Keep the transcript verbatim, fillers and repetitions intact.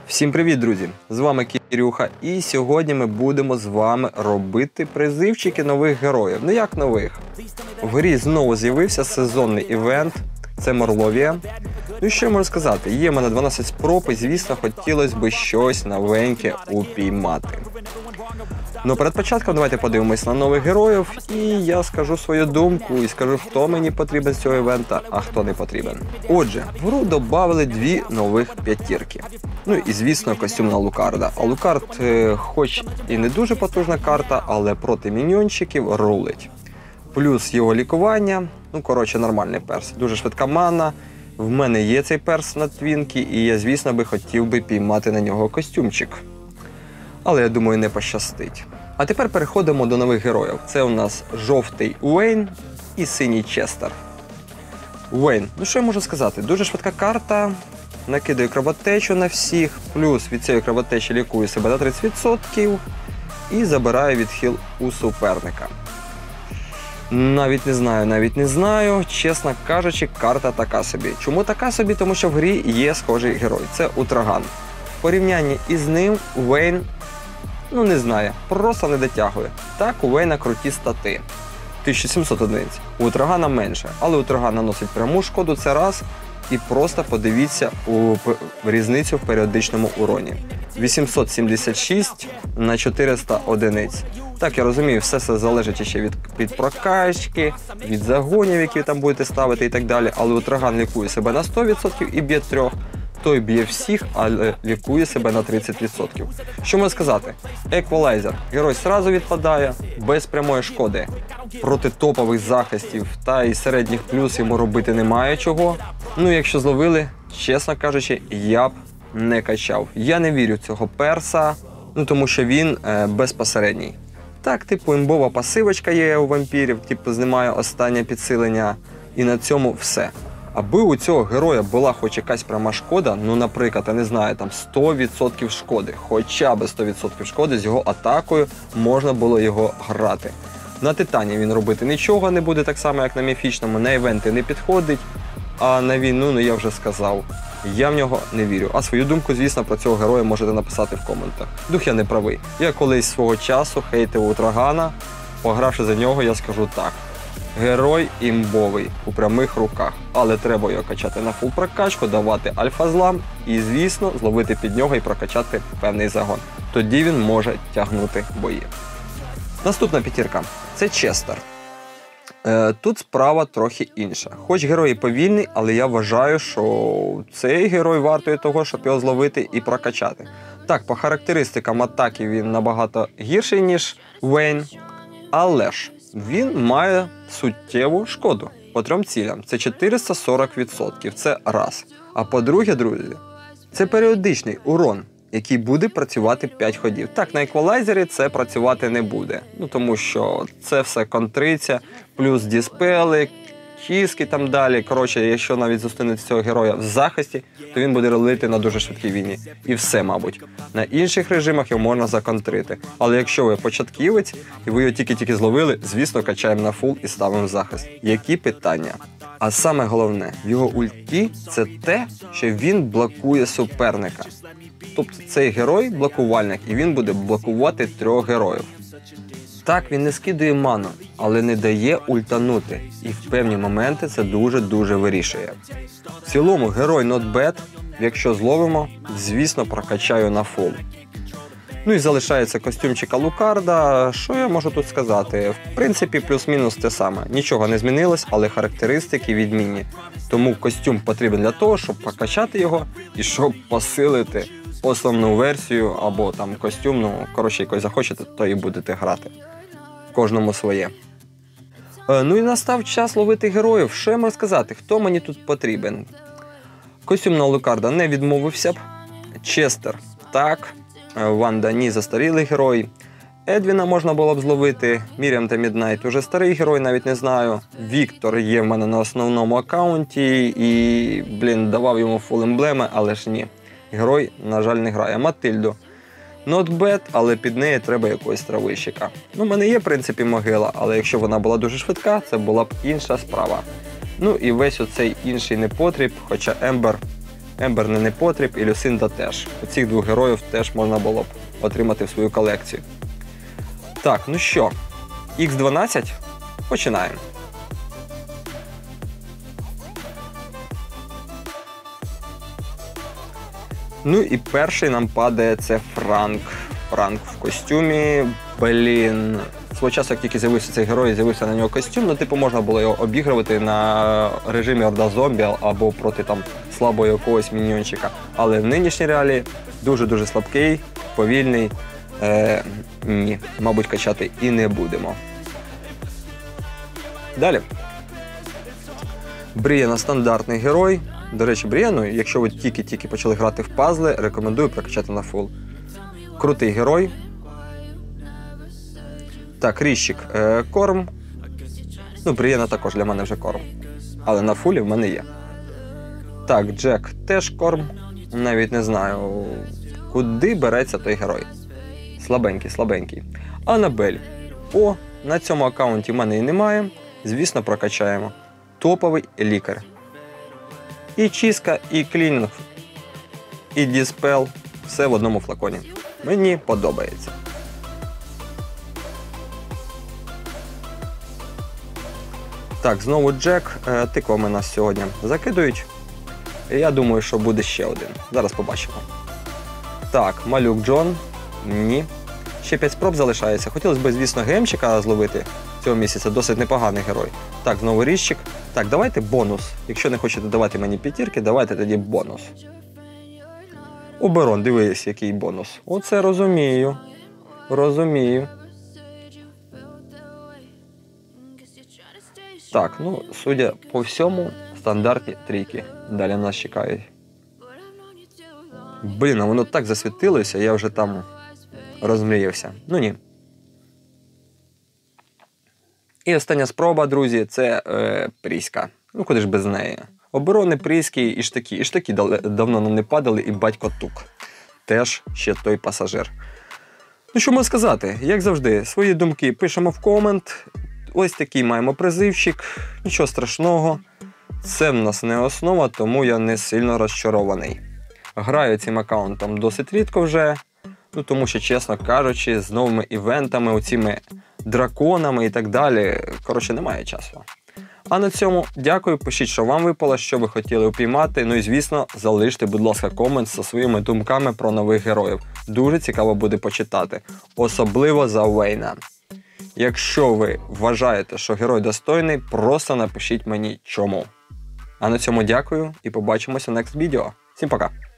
Всім привіт, друзі! З вами Кирюха, і сьогодні ми будемо з вами робити призивчики нових героїв. Ну як нових? В грі знову з'явився сезонний івент, це Морловія. Ну і що я можу сказати? Є в мене дванадцять спроб і, звісно, хотілося б щось новеньке упіймати. Ну перед початком давайте подивимось на нових героїв, і я скажу свою думку, і скажу, хто мені потрібен з цього івента, а хто не потрібен. Отже, в гру додали дві нових п'ятірки. Ну і, звісно, костюм на Алукарда. Алукард, е, хоч і не дуже потужна карта, але проти міньйончиків рулить. Плюс його лікування, ну коротше, нормальний перс. Дуже швидка мана. В мене є цей перс на твінки, і я, звісно, би хотів би піймати на нього костюмчик. Але, я думаю, не пощастить. А тепер переходимо до нових героїв. Це у нас жовтий Уейн і синій Честер. Уейн, ну що я можу сказати? Дуже швидка карта, накидаю кровотечу на всіх, плюс від цієї кровотечі лікую себе на тридцять відсотків і забираю відхил у суперника. Навіть не знаю, навіть не знаю, чесно кажучи, карта така собі. Чому така собі? Тому що в грі є схожий герой, це Утраган. В порівнянні із ним Уейн, ну не знаю, просто не дотягує. Так, у Уейна круті стати. тисяча сімсот одиниць. У Утрагана менше, але Утраган наносить пряму шкоду, це раз. І просто подивіться у різницю в періодичному уроні. вісімсот сімдесят шість на чотириста одиниць. Так, я розумію, все це залежить ще від, від прокачки, від загонів, які там будете ставити і так далі. Але Утраган лікує себе на сто відсотків і б'є трьох. Той б'є всіх, але лікує себе на тридцять відсотків. Що можна сказати? Еквалайзер. Герой сразу відпадає, без прямої шкоди. Проти топових захистів та і середніх плюс йому робити немає чого. Ну, якщо зловили, чесно кажучи, я б не качав. Я не вірю в цього перса, ну тому що він е, безпосередній. Так, типу імбова пасивочка є у вампірів, типу знімає останнє підсилення, і на цьому все. Аби у цього героя була хоч якась пряма шкода, ну, наприклад, я не знаю, там сто відсотків шкоди, хоча б сто відсотків шкоди, з його атакою можна було його грати. На Титані він робити нічого не буде, так само, як на міфічному, на івенти не підходить, а на війну, ну, я вже сказав, я в нього не вірю. А свою думку, звісно, про цього героя можете написати в коментах. Дух я не правий. Я колись свого часу хейтив Утрагана, погравши за нього, я скажу так. Герой імбовий, у прямих руках, але треба його качати на фул прокачку, давати альфа-злам і, звісно, зловити під нього і прокачати певний загон. Тоді він може тягнути бої. Наступна п'ятірка – це Честер. Е, тут справа трохи інша. Хоч герой і повільний, але я вважаю, що цей герой вартує того, щоб його зловити і прокачати. Так, по характеристикам атаки він набагато гірший, ніж Уейн, але ж він має суттєву шкоду по трьом цілям. Це чотириста сорок відсотків, це раз. А по-друге, друзі, це періодичний урон, який буде працювати п'ять ходів. Так, на еквалайзері це працювати не буде, ну тому що це все контриться, плюс діспели, чистки там далі. Коротше, якщо навіть зустрінете цього героя в захисті, то він буде ролити на дуже швидкій війні. І все, мабуть. На інших режимах його можна законтрити. Але якщо ви початківець і ви його тільки-тільки зловили, звісно, качаємо на фул і ставимо в захист. Які питання? А саме головне, в його ульті – це те, що він блокує суперника. Тобто цей герой – блокувальник, і він буде блокувати трьох героїв. Так, він не скидує ману, але не дає ультанути, і в певні моменти це дуже-дуже вирішує. В цілому, герой not bad, якщо зловимо, звісно, прокачаю на фул. Ну і залишається костюмчик Алукарда, що я можу тут сказати? В принципі, плюс-мінус те саме. Нічого не змінилось, але характеристики відмінні. Тому костюм потрібен для того, щоб прокачати його і щоб посилити основну версію або там костюм, ну, коротше, якось захочете, то і будете грати. Кожному своє. Е, ну і настав час ловити героїв. Що я можу сказати? Хто мені тут потрібен? Костюм на Алукарда не відмовився б. Честер – так. Ванда – ні, застарілий герой. Едвіна можна було б зловити. Мір'ям та Міднайт – уже старий герой, навіть не знаю. Віктор є в мене на основному аккаунті і, блін, давав йому фул емблеми, але ж ні. Герой, на жаль, не грає. Матильду. Not bad, але під неї треба якогось травищика. Ну, в мене є, в принципі, могила, але якщо вона була дуже швидка, це була б інша справа. Ну і весь оцей інший непотріб, хоча Ембер Ембер не непотріб і Люсинда теж. Оцих двох героїв теж можна було б отримати в свою колекцію. Так, ну що, ікс дванадцять? Починаємо. Ну і перший нам падає це Франк. Франк в костюмі. Блін. Свого часу, як тільки з'явився цей герой, з'явився на нього костюм, ну типу можна було його обігрувати на режимі Орда Зомбі або проти там слабого якогось міньйончика. Але в нинішній реалії дуже-дуже слабкий, повільний. Е, ні, мабуть, качати і не будемо. Далі. Брієна стандартний герой. До речі, Брієну, якщо ви тільки-тільки почали грати в пазли, рекомендую прокачати на фул. Крутий герой. Так, Ріщик е, корм. Ну, Брієна також для мене вже корм. Але на фулі в мене є. Так, Джек теж корм. Навіть не знаю, куди береться той герой. Слабенький, слабенький. Анабель. О, на цьому аккаунті в мене і немає. Звісно, прокачаємо. Топовий лікар. І чистка, і клінінг, і діспел. Все в одному флаконі. Мені подобається. Так, знову Джек. Тиквами нас сьогодні закидують. Я думаю, що буде ще один. Зараз побачимо. Так, Малюк Джон. Ні. Ще п'ять спроб залишається. Хотілося б, звісно, гемчика зловити цього місяця. Досить непоганий герой. Так, знову Ріщик. Так, давайте бонус. Якщо не хочете давати мені п'ятірки, давайте тоді бонус. Оберон, дивись, який бонус. Оце розумію. Розумію. Так, ну, судя по всьому, стандартні трійки. Далі нас чекають. Блін, а воно так засвітилося, я вже там розмріявся. Ну ні. І остання спроба, друзі, це е, Пріська. Ну, куди ж без неї. Оборони, Пріські, Іштаки. Іштаки давно нам не падали, і батько Тук. Теж ще той пасажир. Ну, що можу сказати? Як завжди, свої думки пишемо в комент. Ось такий маємо призивчик. Нічого страшного. Це в нас не основа, тому я не сильно розчарований. Граю цим аккаунтом досить рідко вже. Ну, тому що, чесно кажучи, з новими івентами, оціми драконами і так далі, коротше, немає часу. А на цьому дякую, пишіть, що вам випало, що ви хотіли упіймати. Ну і, звісно, залиште, будь ласка, комент зі своїми думками про нових героїв. Дуже цікаво буде почитати. Особливо за Вейна. Якщо ви вважаєте, що герой достойний, просто напишіть мені чому. А на цьому дякую і побачимося в next відео. Всім пока!